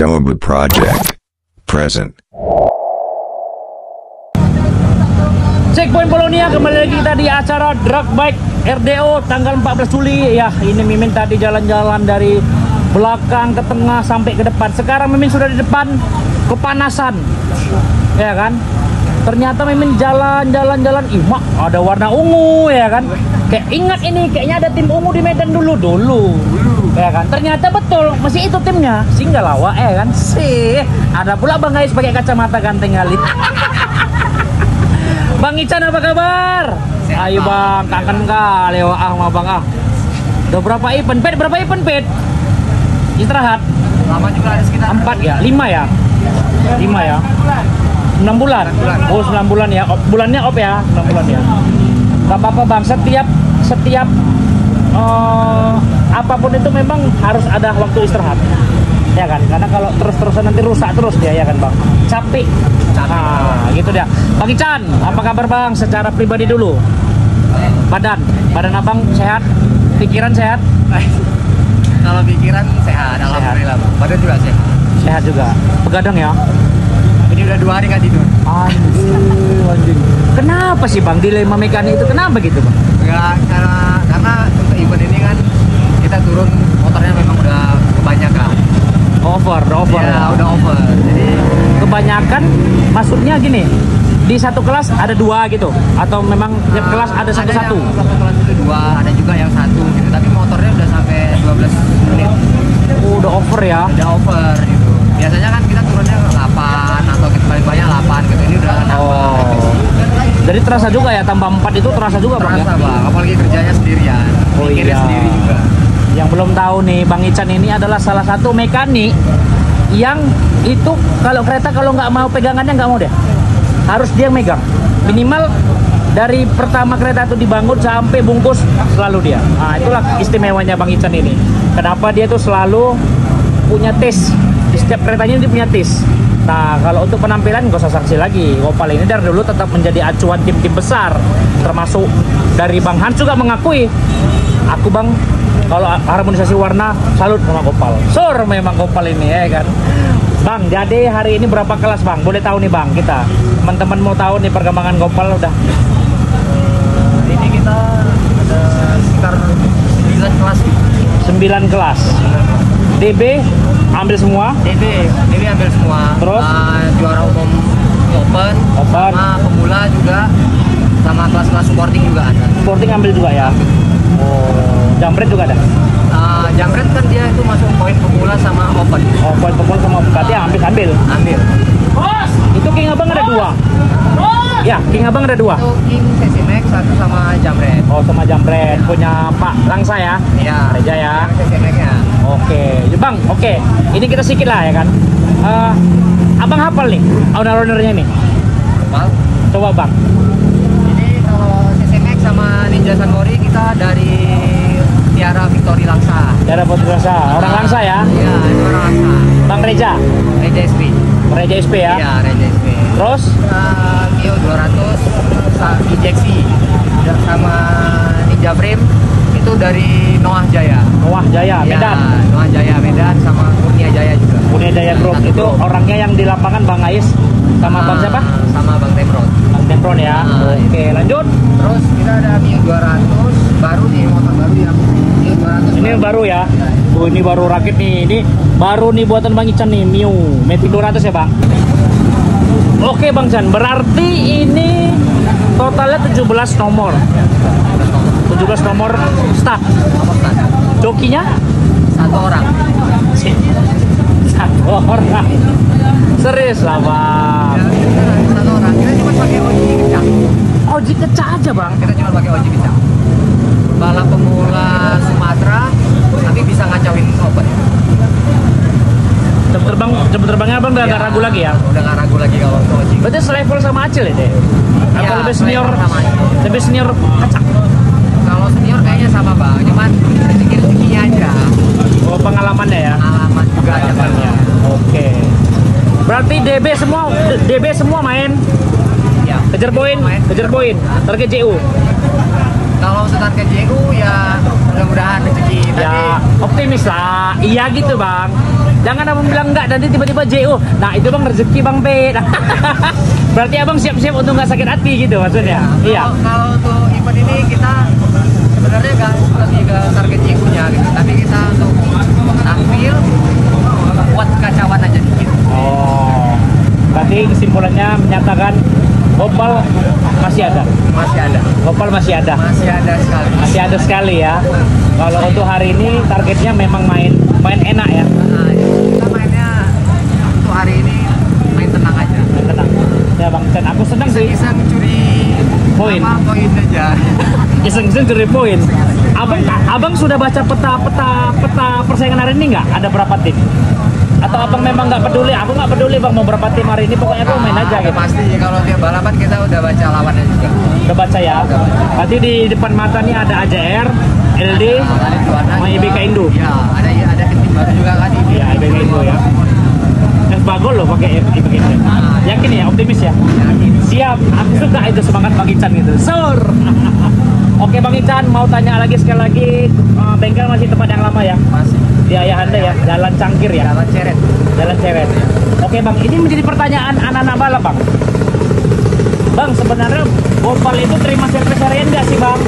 Doba Project. Present. Checkpoint Polonia, kembali lagi kita di acara Drag Bike RDO tanggal 14 Juli. Ya, ini Mimin tadi jalan-jalan dari belakang ke tengah sampai ke depan. Sekarang Mimin sudah di depan, kepanasan. Ya kan? Ternyata Mimin jalan-jalan, mak ada warna ungu ya kan? Kayak ingat ini, kayaknya ada tim ungu di Medan dulu. Ya kan? Ternyata betul, masih itu timnya. Singgalawa ya kan? Sih, ada pula Bang Ais pakai kacamata ganteng kali. Bang Ican apa kabar? Sehat, ayo Bang, kangen kali sama Bang ah. Udah berapa event? Berapa event, Pet? Istirahat. Lama juga ada sekitar 4 ya? 5 ya? 5 ya? 6 bulan? Oh 9 bulan ya, bulannya op ya, 6 bulan ya. Gak apa-apa Bang, setiap apapun itu memang harus ada waktu istirahat. Ya kan, karena kalau terus-terusan nanti rusak terus dia ya kan Bang, capek. Nah gitu dia. Bang Ican, apa kabar Bang? Secara pribadi dulu, badan Abang sehat, pikiran sehat? Kalau pikiran sehat, alhamdulillah. Badan juga Sehat juga, begadang ya? Ini udah 2 hari nggak tidur. Anjing. Kenapa sih Bang, dilema mekanik itu kenapa gitu Bang? Enggak, karena untuk event ini kan kita turun motornya memang udah kebanyakan. Over ya, udah over. Jadi kebanyakan maksudnya gini, di satu kelas ada 2 gitu, atau memang tiap kelas ada satu-satu? Satu kelas itu 2, ada juga yang 1 gitu. Tapi motornya udah sampai 12 menit. Udah over ya? Udah over gitu. Biasanya kan kita turunnya 8 atau kita paling banyak 8 gitu. Ini udah nambah. Jadi terasa juga ya, tambah 4 itu terasa juga Bang ya? Terasa Bang, apalagi kerjanya sendirian. Mikirnya sendiri juga. Yang belum tahu nih, Bang Ican ini adalah salah satu mekanik yang itu kalau kereta kalau nggak mau pegangannya nggak mau deh, harus dia yang megang. Minimal dari pertama kereta itu dibangun sampai bungkus selalu dia. Nah itulah istimewanya Bang Ican ini. Kenapa dia tuh selalu punya tes, di setiap keretanya dia punya tes. Nah kalau untuk penampilan nggak usah sanksi lagi. Gopal ini dari dulu tetap menjadi acuan tim-tim besar, termasuk dari Bang Hans juga mengakui, aku Bang kalau harmonisasi warna salut sama Gopal. Sur memang Gopal ini ya kan. Bang, jadi hari ini berapa kelas Bang? Boleh tahu nih Bang, kita teman-teman mau tahu nih perkembangan Gopal udah. Ini kita ada sekitar 9 kelas. 9 kelas. DB ambil semua? DB ambil semua. Terus? Juara umum open, sama pemula juga, sama kelas-kelas supporting juga ada. Supporting ambil juga ya? Oh, jambret juga ada? Jambret kan dia itu masuk poin pemula sama open. Oh, poin pemula sama berarti ambil. Bos! Itu King Abang ada 2? Bos! Ya, King Abang ada 2? Itu King CC Max, 1 sama Jambret. Oh, sama Jambret. Punya Pak Langsa ya? Iya. Reja ya? CC Max-nya. Oke, Bang, oke. Ini kita sikit lah ya kan. Abang hafal nih owner-ownernya nih? Hafal. Coba Bang. Ini kalau CC Max sama Ninja Sanmori kita dari Tiara Victory Langsa. Tiara Victory Langsa, orang Langsa ya? Iya, itu orang Langsa. Bang Reja SP. Reja SP ya? Iya, Reja SP. Terus? Mio 200 injeksi sama Ninja Frame itu dari Noah Jaya. Medan. Noah Jaya Medan sama Kurnia Jaya juga. Kurnia Jaya Group itu orangnya yang di lapangan Bang Ais sama Bang siapa? Sama Bang Temron. Bang Temron ya. Oke, lanjut. Terus kita ada Mio 200 baru nih, motor baru yang Mio 200. Ini baru ya. Oh, ini baru rakit nih. Ini baru nih buatan Bang Ican nih, Mio Matic 200 ya, Bang. Oke, Bang Chan. Berarti ini totalnya 17 nomor. 17 nomor start. Jokinya? 1 orang. 1 orang. Serius lah Bang. Ya, 1 orang. Kita cuma pakai Oji kencang. Oji kecah aja Bang. Kita cuma pakai Oji kencang. Balap pemula Sumatera, tapi bisa ngacauin open. Jam terbangnya Abang udah nggak ragu lagi ya? Udah nggak ragu lagi kalau untuk Oji. Berarti selevel sama Acil ya deh? Atau Ya, lebih senior? sama Acil. Lebih senior kacang? Kalau senior kayaknya sama Bang, cuman rezeki-rezekinya aja. Oh, pengalamannya ya? Pengalaman juga ada Bang. Oke. Berarti DB semua main? Ya. Kejar poin, target JU. Kalau target JU ya mudah-mudahan rezeki. Ya, optimis lah. Iya gitu Bang. Jangan abang bilang enggak, nanti tiba-tiba JO. Nah itu bang rezeki bang B. Berarti abang siap-siap untuk nggak sakit hati gitu maksudnya. Iya. Kalau untuk event ini kita sebenarnya nggak lebih ke target JO-nya gitu, tapi kita untuk tampil buat kacauan aja dikit. Oh, berarti kesimpulannya menyatakan Gopal masih ada. Masih ada. Gopal masih ada. Masih ada sekali. Masih ada sekali ya. Kalau untuk hari ini targetnya memang main enak ya. Nah, kita mainnya untuk hari ini main tenang aja. Main tenang. Ya Bang Chan, aku senang sih. Bisa mencuri Poin. poin aja. Iseng-iseng curi poin. Abang sudah baca peta persaingan hari ini nggak? Ada berapa tim? Atau abang memang nggak peduli? Aku nggak peduli bang mau berapa tim hari ini, pokoknya aku main aja gitu. Pasti kalau tiap balapan kita udah baca lawannya juga. Udah baca ya. Berarti di depan mata nih ada AJR, LD, sama IBK Indo. Ya, ada tim baru juga kan ini. Iya, IBK Indo ya. Yang bagol loh pakai IBK Indo. Yakin ya, optimis ya? Yakin. Siap, aku suka itu semangat Bang Ican gitu. Sur. Oke Bang Ican, mau tanya lagi sekali lagi, bengkel masih tempat yang lama ya? Masih. Di Ayahanda ya, Jalan Cangkir ya? Jalan Ceret. Jalan Ceret. Oke Bang, ini menjadi pertanyaan anak-anak balap Bang. Bang, sebenarnya Gopal itu terima servis harian nggak sih Bang?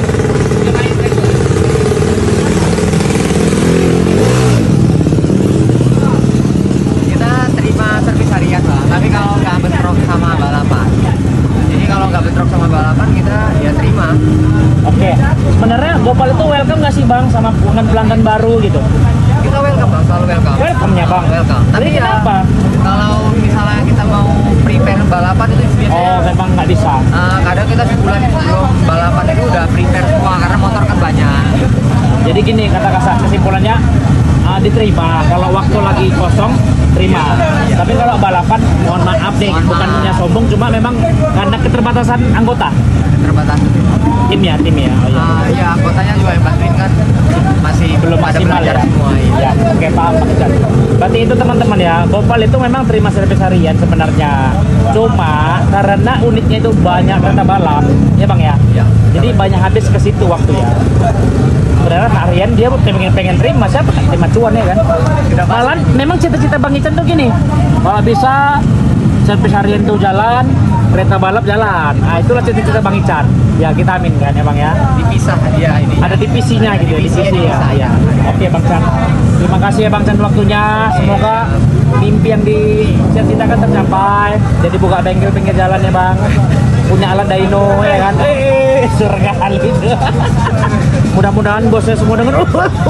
Kita terima servis harian lah, tapi kalau nggak bentrok sama balapan. Jadi kalau nggak bentrok sama balapan kita ya terima. Oke, sebenarnya Gopal itu welcome nggak sih Bang sama pelanggan baru gitu? Kita welcome bang, selalu welcome. Welcome-nya Bang. Welcome. Tapi ya, kenapa? kalau misalnya kita mau prepare balapan itu biasanya Oh, memang nggak bisa. kadang kita sebulan sebelum balapan itu udah prepare semua karena motor kan banyak. Jadi gini kata kasar kesimpulannya, diterima kalau waktu lagi kosong terima. Tapi kalau balapan mohon maaf nih, bukan punya sombong, cuma memang karena keterbatasan anggota. Terbatas. Tim ya. Oh, iya. Ya anggotanya juga yang bantuin kan masih Belum pada maksimal belajar ya. semua. Ya, oke paham Bang Ican. Berarti itu teman-teman ya, Gopal itu memang terima servis harian sebenarnya. Cuma karena unitnya itu banyak kereta balap, ya Bang ya. Ya. Jadi banyak habis ke situ waktu ya. Sebenarnya harian dia pengen terima, siapa kan terima cuan ya kan. Malah memang cita-cita Bang Ican tuh gini, kalau bisa servis harian tuh jalan, kereta balap jalan. Nah itulah cita-cita Bang Ican. Ya kita amin kan ya Bang ya. Dipisah dia ini. Ada divisinya gitu ya, divisi ya. Ya. Oke Bang Chan. Terima kasih ya Bang Chan waktunya. Semoga mimpi yang dicita-citakan tercapai. Jadi buka bengkel pinggir jalan ya Bang. Punya alat dyno ya kan. Surga kali itu. Mudah-mudahan bosnya semua denger.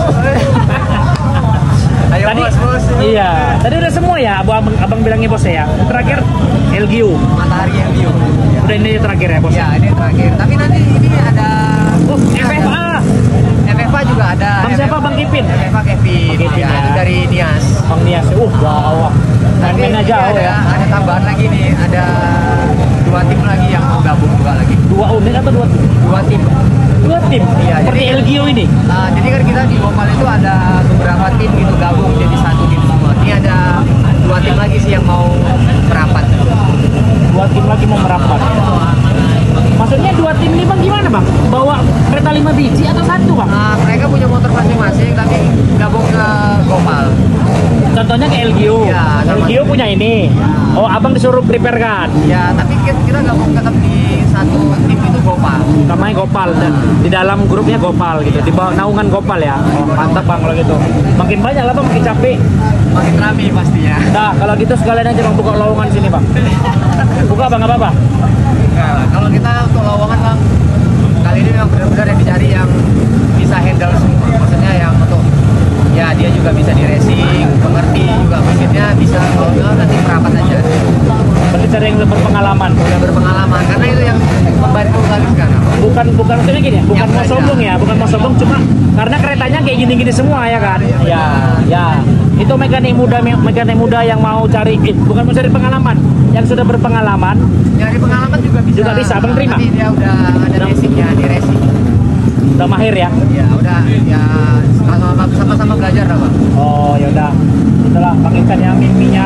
Ayo Tadi bos. iya, tadi udah semua ya abang bilangnya bosnya ya. Terakhir LGU. Matahari yang view. Udah ini terakhir ya bos. Ya ini terakhir. Tapi nanti ini ada. FFA. FFA juga ada. Bang siapa Bang Kipin? FFA Kevin. Bang Kevin, Ya, ya. itu dari Nias. Bang Nias. Jauh. Tapi Main-main ini jauh ya. ada tambahan lagi nih. Ada 2 tim lagi yang mau gabung juga lagi. 2 unit atau 2 tim? 2 tim. 2 tim? Iya, Seperti jadi- LGU ini? Jadi kan kita di Gopal itu ada beberapa tim gitu gabung jadi 1 tim semua. Ini ada 2 tim lagi sih yang mau merapat. 2 tim lagi mau merapat. Maksudnya 2 tim ini Bang gimana Bang? Bawa kereta 5 biji atau 1 Bang? Mereka punya motor masing-masing tapi gabung ke Gopal. Contohnya ke LGU. Ya, sama. LGU punya ini. Oh, abang disuruh prepare kan? Ya, tapi kita gabung tetap di 1 tim itu Gopal. Namanya Gopal dan di dalam grupnya Gopal gitu. Di bawah naungan Gopal ya. Oh, mantap Bang kalau gitu. Makin banyak lah Bang, makin capek. Makin rame pastinya. Nah, kalau gitu sekalian aja Bang buka lowongan sini Bang. Buka Bang, nggak apa-apa. Nah, kalau kita untuk lowongan Bang, kali ini memang benar-benar yang dicari yang bisa handle semua. Maksudnya yang untuk ya dia juga bisa di racing, mengerti juga mesinnya bisa, kalau enggak nanti merapat aja. Berarti cari yang lebih berpengalaman. Udah berpengalaman karena itu yang membantu kali sekarang. Bukan maksudnya gini ya, bukan Yang mau belajar. sombong ya, bukan mau sombong, cuma karena keretanya kayak gini-gini semua ya kan. Ya. Itu mekanik muda yang mau cari bukan mau cari pengalaman, yang sudah berpengalaman. Nyari pengalaman juga bisa. Juga bisa, Abang terima? Tapi dia udah ada racingnya, di racing. Udah mahir ya. Ya udah, ya sama-sama belajar lah Bang. Oh, ya udah. Itulah Bang Ican yang mimpinya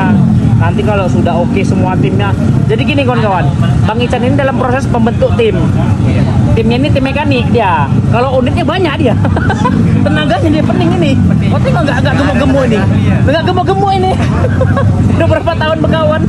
Nanti kalau sudah oke semua timnya. Jadi gini kawan-kawan, Bang Ican ini dalam proses pembentuk tim. Timnya ini tim mekanik dia. Kalau unitnya banyak dia. Tenaganya dia penting ini. Oh tengok nggak gemuk-gemuk ini. Nggak gemuk-gemuk ini. Udah berapa tahun berkawan.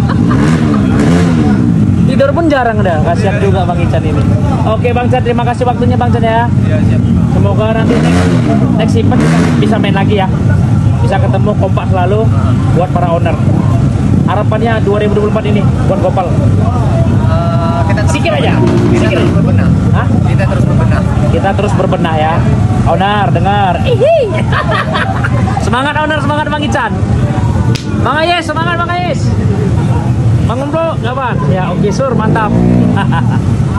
Tidur pun jarang dah. Kasihan juga Bang Ican ini. Oke Bang Chan, terima kasih waktunya Bang Chan ya. Iya, siap. Semoga nanti next event kita bisa main lagi ya. Bisa ketemu kompak selalu buat para owner. Harapannya 2024 ini buat Gopal. Kita terus Sikit aja. Kita Sikit. terus berbenah. Hah? Kita terus berbenah. Kita terus berbenah ya. Owner, dengar. Ihi. Semangat owner, semangat Bang Ican. Bang Ayes, semangat Bang Ayes. Bangun bro, kapan? Ya oke sur, mantap.